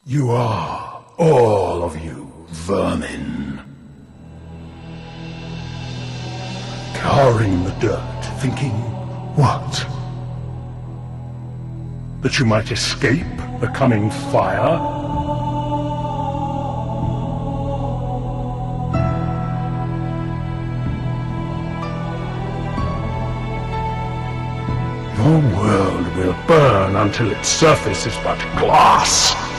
You are, all of you, vermin. Cowering in the dirt, thinking, what? That you might escape the coming fire? Your world will burn until its surface is but glass.